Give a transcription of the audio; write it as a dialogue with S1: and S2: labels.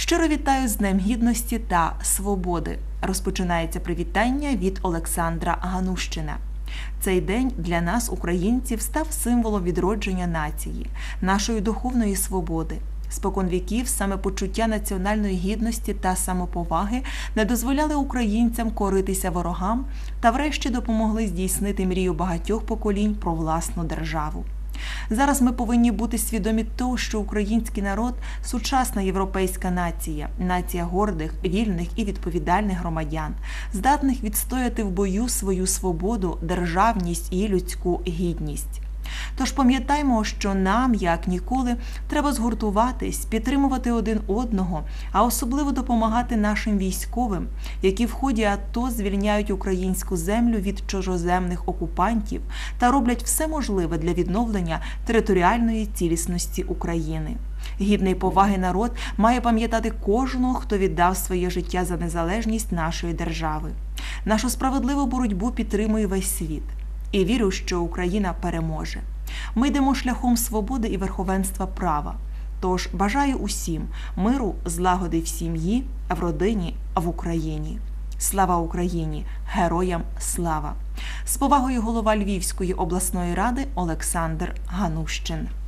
S1: Щиро вітаю з Днем Гідності та Свободи. Розпочинається привітання від Олександра Ганущина. Цей день для нас, українців, став символом відродження нації, нашої духовної свободи. Спокон віків саме почуття національної гідності та самоповаги не дозволяли українцям коритися ворогам та врешті допомогли здійснити мрію багатьох поколінь про власну державу. Зараз ми повинні бути свідомі того, що український народ – сучасна європейська нація, нація гордих, вільних і відповідальних громадян, здатних відстояти в бою свою свободу, державність і людську гідність. Тож пам'ятаймо, що нам, як ніколи, треба згуртуватись, підтримувати один одного, а особливо допомагати нашим військовим, які в ході АТО звільняють українську землю від чужоземних окупантів та роблять все можливе для відновлення територіальної цілісності України. Гідний поваги народ має пам'ятати кожного, хто віддав своє життя за незалежність нашої держави. Нашу справедливу боротьбу підтримує весь світ. І вірю, що Україна переможе. Ми йдемо шляхом свободи і верховенства права. Тож бажаю усім миру, злагоди в сім'ї, в родині, в Україні. Слава Україні! Героям слава! З повагою голова Львівської обласної ради Олександр Ганущин.